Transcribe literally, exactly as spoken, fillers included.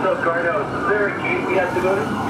So, Gardo, is there a gate we have to go to?